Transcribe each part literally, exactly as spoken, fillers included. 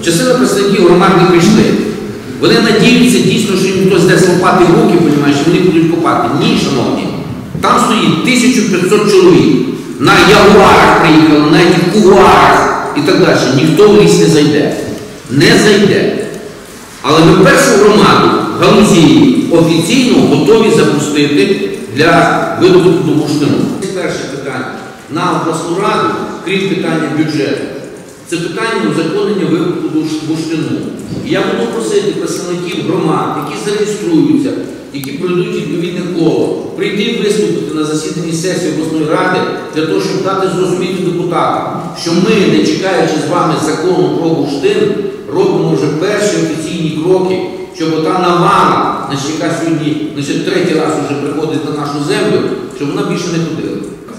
частина представників громад не прийшли. Вони надіються дійсно, що їм хтось дасть лопати в руки, розумієш, що вони будуть копати. Ні, шановні. Там стоїть тисяча п'ятсот чоловік. На ягуарах приїхали, на яких куарах і так далі. Ніхто в ліс не зайде. Не зайде. Але ми першу громаду Галузії офіційно готові запустити для видобутку бурштину. Перше питання на обласну раду, крім питання бюджету, це питання узаконення видобутку бурштину. І я буду просити представників громад, які зареєструються, які пройдуть відповідне коло, прийти і виступити на засіданні сесії обласної ради для того, щоб дати зрозуміти депутатам, що ми, не чекаючи з вами закону про бурштин, робимо вже перші офіційні кроки, щоб ота навала, яка сьогодні значить, третій раз вже приходить на нашу землю, щоб вона більше не ходила.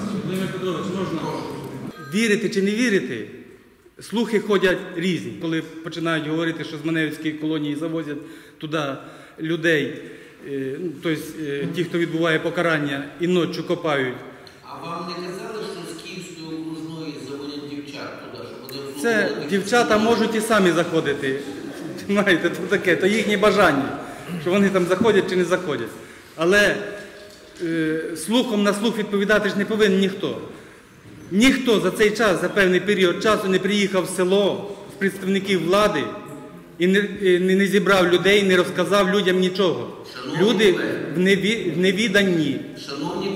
Вірити чи не вірити, слухи ходять різні. Коли починають говорити, що з Маневицької колонії завозять туди людей, тобто ті, хто відбуває покарання і ночі копають. А вам не казали, що з Київської окружної заводять дівчат туди? Щоб це дівчата можуть і самі заходити. Знаєте, то таке, то їхнє бажання, що вони там заходять чи не заходять. Але е, слухом на слух відповідати ж не повинен ніхто. Ніхто за цей час, за певний період часу не приїхав в село з представників влади і не, не, не зібрав людей, не розказав людям нічого. Шановні люди в, неві, в невіданні. Шановні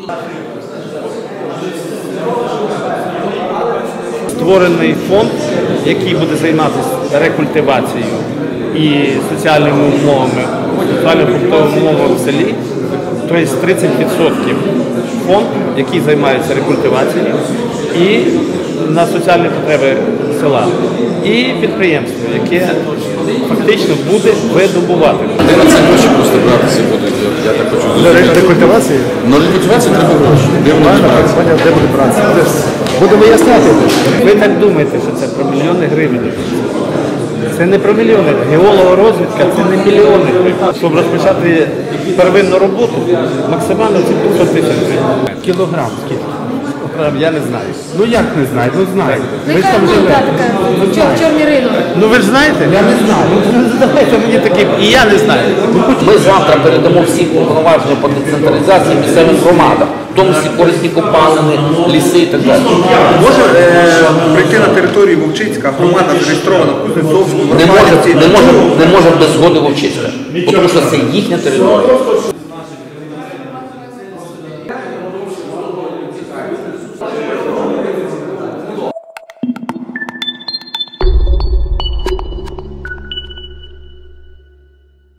Створений фонд, який буде займатися рекультивацією і соціальними умовами, соціально-побутовими умовами в селі, тобто тридцять відсотків фонд, який займається рекультивацією і на соціальні потреби села, і підприємство, яке фактично буде видобувати. Де на ці гроші просто братися будуть, я так хочу зрозуміти. Рекультивації? На рекультивацію треба гроші. Де вони братися? Де буде братися? Буде виясняти. Ви так думаєте, що це про мільйони гривень? Це не про мільйони. Геологорозвідка – це не мільйони. Щоб розпочати первинну роботу, максимально це п'ятсот тисяч гривень. Кілограм скільки? Я не знаю. Ну як не знаю? Ну знаєте. Ви ж там живете. Чорний ринок. Ну ви ж знаєте? Я не знаю. Ну задавайте мені такі. І я не знаю. Ми завтра передамо всі повноваження по децентралізації місцевим громадам, в тому числі корисні копалини, ліси і так далі. Може е, прийти на територію Вовчицька, громада зареєстрована в Кузнецовську, в Не може, Романівці. не може, не може без згоди Вовчицька, тому що це їхня територія.